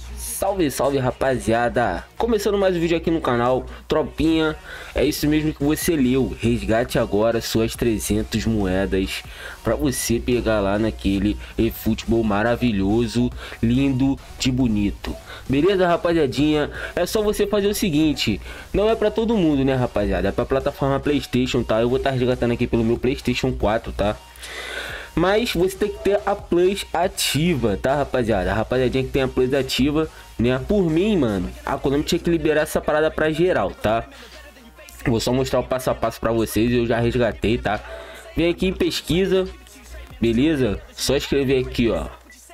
Salve, salve, rapaziada! Começando mais um vídeo aqui no canal, tropinha, é isso mesmo que você leu. Resgate agora suas 300 moedas para você pegar lá naquele eFootball maravilhoso, lindo de bonito. Beleza, rapaziadinha? É só você fazer o seguinte, não é para todo mundo, né, rapaziada? É para plataforma PlayStation, tá? Eu vou estar resgatando aqui pelo meu PlayStation 4, tá? Mas você tem que ter a Plus ativa, tá, rapaziada? A rapaziadinha que tem a Plus ativa, né? Por mim, mano, a Konami tinha que liberar essa parada pra geral, tá? Vou só mostrar o passo a passo pra vocês. Eu já resgatei, tá? Vem aqui em pesquisa, beleza? Só escrever aqui, ó.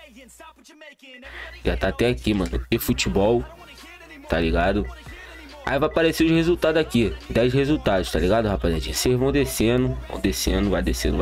Já tá até aqui, mano. eFootball, tá ligado? Aí vai aparecer os resultados aqui, 10 resultados, tá ligado, rapaziada? Vocês vão descendo, vai descendo.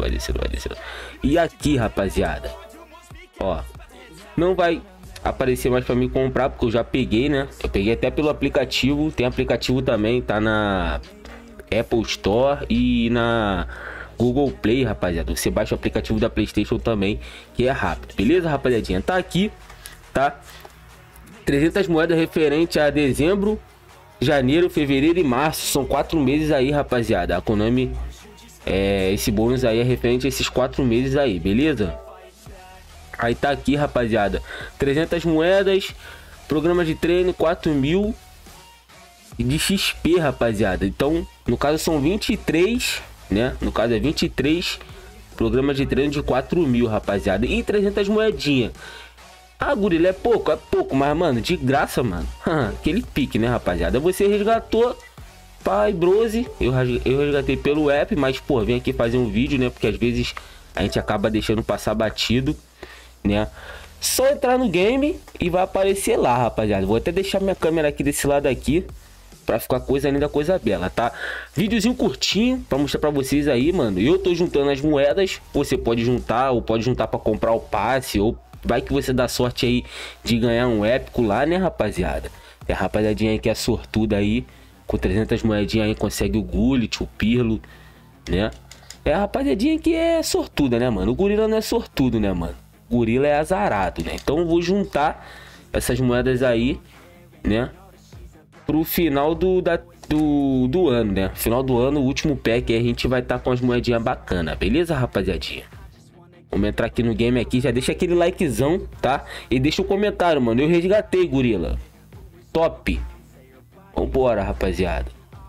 E aqui, rapaziada, ó, não vai aparecer mais pra mim comprar, porque eu já peguei, né? Eu peguei até pelo aplicativo, tem aplicativo também, tá na Apple Store e na Google Play, rapaziada. Você baixa o aplicativo da PlayStation também, que é rápido, beleza, rapaziadinha? Tá aqui, tá? 300 moedas referente a dezembro, janeiro, fevereiro e março. São 4 meses aí, rapaziada. A Konami, esse bônus aí é referente a esses 4 meses aí, beleza? Aí tá aqui, rapaziada, 300 moedas, programa de treino 4.000 de XP, rapaziada. Então, no caso são 23, né? No caso é 23 programas de treino de 4.000, rapaziada. E 300 moedinhas. Ah, Gorila, é pouco, mas, mano, de graça, mano. Aquele pique, né, rapaziada? Você resgatou, pai, Brose. Eu resgatei pelo app, mas, pô, vem aqui fazer um vídeo, né? Porque às vezes a gente acaba deixando passar batido, né? Só entrar no game e vai aparecer lá, rapaziada. Vou até deixar minha câmera aqui desse lado aqui, pra ficar coisa linda, coisa bela, tá? Videozinho curtinho pra mostrar pra vocês aí, mano. Eu tô juntando as moedas. Você pode juntar, ou pode juntar pra comprar o passe, ou vai que você dá sorte aí de ganhar um épico lá, né, rapaziada? É a rapaziadinha aí que é sortuda aí, com 300 moedinhas aí consegue o Gullit, o Pirlo, né? É a rapaziadinha que é sortuda, né, mano? O Gorila não é sortudo, né, mano? O Gorila é azarado, né? Então eu vou juntar essas moedas aí, né, pro final do ano, né? Final do ano, o último pack aí, a gente vai estar com as moedinhas bacanas, beleza, rapaziadinha? Vamos entrar aqui no game aqui, já deixa aquele likezão, tá? E deixa o comentário, mano. Eu resgatei, Gorila. Top. Vambora, rapaziada.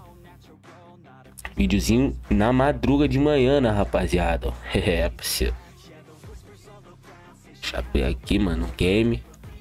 Videozinho na madruga de manhã, né, rapaziada? É, parceiro. Deixa eu ver aqui, mano, game.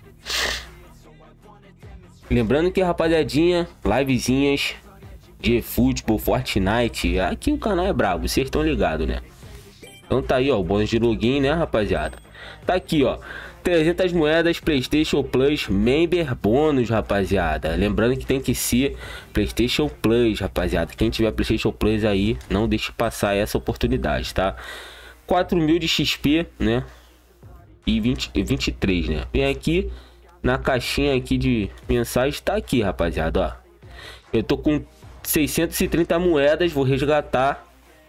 Lembrando que, rapaziadinha, livezinhas de eFootball, Fortnite. Aqui o canal é brabo, vocês estão ligados, né? Então tá aí, ó, o bônus de login, né, rapaziada? Tá aqui, ó, 300 moedas, PlayStation Plus, Member bônus, rapaziada. Lembrando que tem que ser PlayStation Plus, rapaziada. Quem tiver PlayStation Plus aí, não deixe passar essa oportunidade, tá? 4.000 de XP, né? E 23, né? Vem aqui na caixinha aqui de mensagens, tá aqui, rapaziada, ó. Eu tô com 630 moedas, vou resgatar.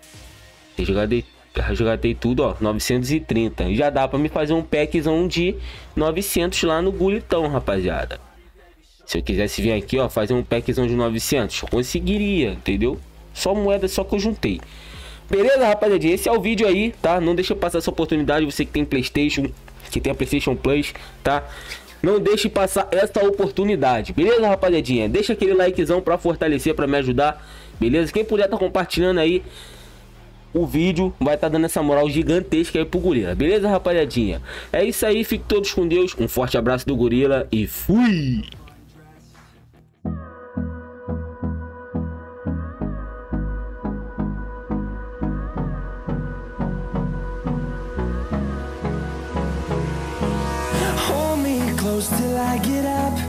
Resgatei tudo, ó, 930. Já dá pra me fazer um packzão de 900 lá no Gullitão, rapaziada. Se eu quisesse vir aqui, ó, fazer um packzão de 900, eu conseguiria, entendeu? Só moeda, só que eu juntei. Beleza, rapaziada? Esse é o vídeo aí, tá? Não deixa passar essa oportunidade, você que tem PlayStation, que tem a PlayStation Plus, tá? Não deixe passar essa oportunidade, beleza, rapaziadinha? Deixa aquele likezão pra fortalecer, pra me ajudar, beleza? Quem puder tá compartilhando aí o vídeo, vai estar dando essa moral gigantesca aí pro Gorila, beleza, rapaziadinha? É isso aí, fiquem todos com Deus, um forte abraço do Gorila e fui! Hold me close till I get up.